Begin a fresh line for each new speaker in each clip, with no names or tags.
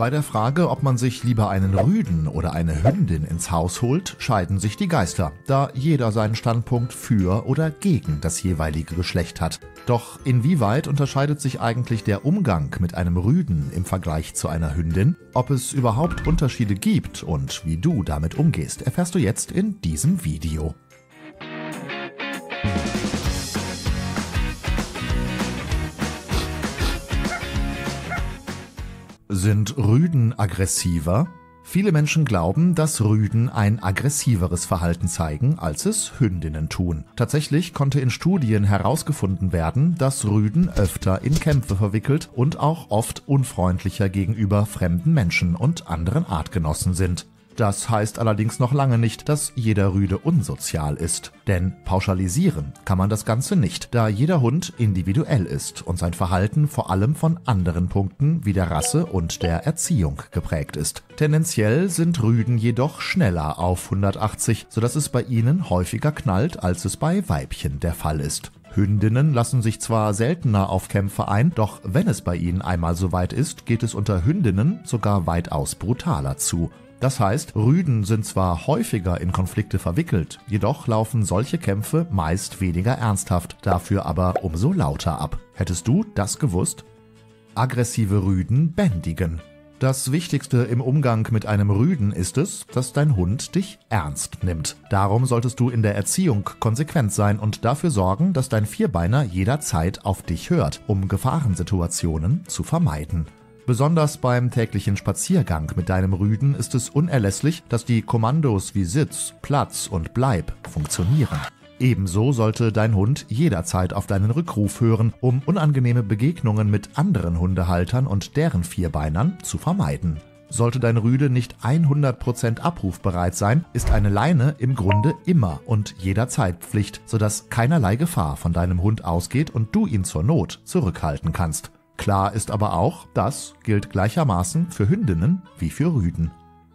Bei der Frage, ob man sich lieber einen Rüden oder eine Hündin ins Haus holt, scheiden sich die Geister, da jeder seinen Standpunkt für oder gegen das jeweilige Geschlecht hat. Doch inwieweit unterscheidet sich eigentlich der Umgang mit einem Rüden im Vergleich zu einer Hündin? Ob es überhaupt Unterschiede gibt und wie du damit umgehst, erfährst du jetzt in diesem Video. Sind Rüden aggressiver? Viele Menschen glauben, dass Rüden ein aggressiveres Verhalten zeigen, als es Hündinnen tun. Tatsächlich konnte in Studien herausgefunden werden, dass Rüden öfter in Kämpfe verwickelt und auch oft unfreundlicher gegenüber fremden Menschen und anderen Artgenossen sind. Das heißt allerdings noch lange nicht, dass jeder Rüde unsozial ist. Denn pauschalisieren kann man das Ganze nicht, da jeder Hund individuell ist und sein Verhalten vor allem von anderen Punkten wie der Rasse und der Erziehung geprägt ist. Tendenziell sind Rüden jedoch schneller auf 180, sodass es bei ihnen häufiger knallt, als es bei Weibchen der Fall ist. Hündinnen lassen sich zwar seltener auf Kämpfe ein, doch wenn es bei ihnen einmal soweit ist, geht es unter Hündinnen sogar weitaus brutaler zu. Das heißt, Rüden sind zwar häufiger in Konflikte verwickelt, jedoch laufen solche Kämpfe meist weniger ernsthaft, dafür aber umso lauter ab. Hättest du das gewusst? Aggressive Rüden bändigen. Das Wichtigste im Umgang mit einem Rüden ist es, dass dein Hund dich ernst nimmt. Darum solltest du in der Erziehung konsequent sein und dafür sorgen, dass dein Vierbeiner jederzeit auf dich hört, um Gefahrensituationen zu vermeiden. Besonders beim täglichen Spaziergang mit deinem Rüden ist es unerlässlich, dass die Kommandos wie Sitz, Platz und Bleib funktionieren. Ebenso sollte dein Hund jederzeit auf deinen Rückruf hören, um unangenehme Begegnungen mit anderen Hundehaltern und deren Vierbeinern zu vermeiden. Sollte dein Rüde nicht 100% abrufbereit sein, ist eine Leine im Grunde immer und jederzeit Pflicht, sodass keinerlei Gefahr von deinem Hund ausgeht und du ihn zur Not zurückhalten kannst. Klar ist aber auch, das gilt gleichermaßen für Hündinnen wie für Rüden.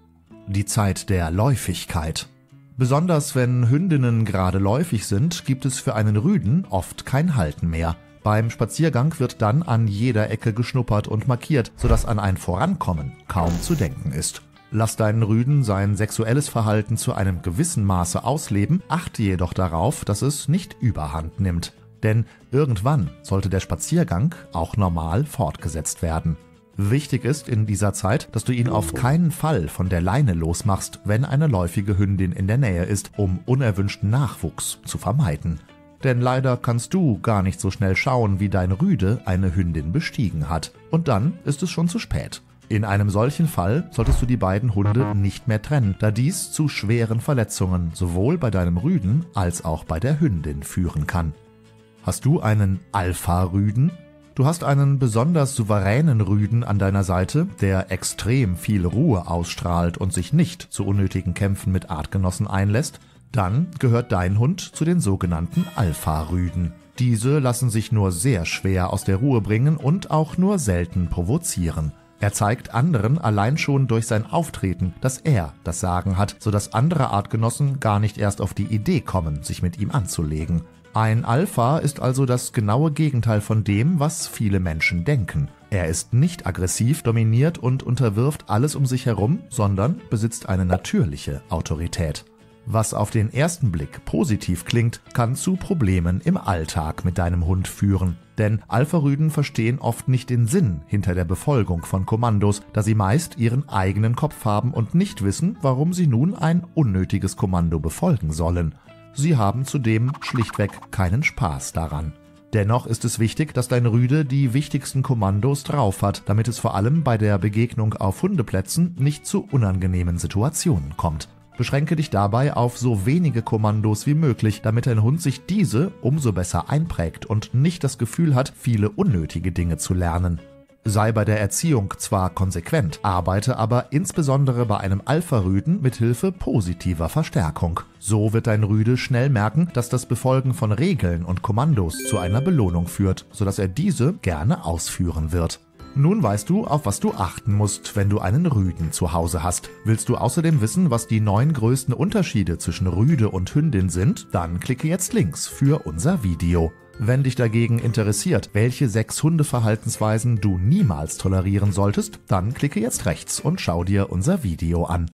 Die Zeit der Läufigkeit. Besonders wenn Hündinnen gerade läufig sind, gibt es für einen Rüden oft kein Halten mehr. Beim Spaziergang wird dann an jeder Ecke geschnuppert und markiert, sodass an ein Vorankommen kaum zu denken ist. Lass deinen Rüden sein sexuelles Verhalten zu einem gewissen Maße ausleben, achte jedoch darauf, dass es nicht überhand nimmt. Denn irgendwann sollte der Spaziergang auch normal fortgesetzt werden. Wichtig ist in dieser Zeit, dass du ihn auf keinen Fall von der Leine losmachst, wenn eine läufige Hündin in der Nähe ist, um unerwünschten Nachwuchs zu vermeiden. Denn leider kannst du gar nicht so schnell schauen, wie dein Rüde eine Hündin bestiegen hat. Und dann ist es schon zu spät. In einem solchen Fall solltest du die beiden Hunde nicht mehr trennen, da dies zu schweren Verletzungen sowohl bei deinem Rüden als auch bei der Hündin führen kann. Hast du einen Alpha-Rüden? Du hast einen besonders souveränen Rüden an deiner Seite, der extrem viel Ruhe ausstrahlt und sich nicht zu unnötigen Kämpfen mit Artgenossen einlässt? Dann gehört dein Hund zu den sogenannten Alpha-Rüden. Diese lassen sich nur sehr schwer aus der Ruhe bringen und auch nur selten provozieren. Er zeigt anderen allein schon durch sein Auftreten, dass er das Sagen hat, sodass andere Artgenossen gar nicht erst auf die Idee kommen, sich mit ihm anzulegen. Ein Alpha ist also das genaue Gegenteil von dem, was viele Menschen denken. Er ist nicht aggressiv, dominiert und unterwirft alles um sich herum, sondern besitzt eine natürliche Autorität. Was auf den ersten Blick positiv klingt, kann zu Problemen im Alltag mit deinem Hund führen. Denn Alpha-Rüden verstehen oft nicht den Sinn hinter der Befolgung von Kommandos, da sie meist ihren eigenen Kopf haben und nicht wissen, warum sie nun ein unnötiges Kommando befolgen sollen. Sie haben zudem schlichtweg keinen Spaß daran. Dennoch ist es wichtig, dass dein Rüde die wichtigsten Kommandos drauf hat, damit es vor allem bei der Begegnung auf Hundeplätzen nicht zu unangenehmen Situationen kommt. Beschränke dich dabei auf so wenige Kommandos wie möglich, damit dein Hund sich diese umso besser einprägt und nicht das Gefühl hat, viele unnötige Dinge zu lernen. Sei bei der Erziehung zwar konsequent, arbeite aber insbesondere bei einem Alpha-Rüden mit Hilfe positiver Verstärkung. So wird dein Rüde schnell merken, dass das Befolgen von Regeln und Kommandos zu einer Belohnung führt, sodass er diese gerne ausführen wird. Nun weißt du, auf was du achten musst, wenn du einen Rüden zu Hause hast. Willst du außerdem wissen, was die 9 größten Unterschiede zwischen Rüde und Hündin sind? Dann klicke jetzt links für unser Video. Wenn dich dagegen interessiert, welche 6 Hundeverhaltensweisen du niemals tolerieren solltest, dann klicke jetzt rechts und schau dir unser Video an.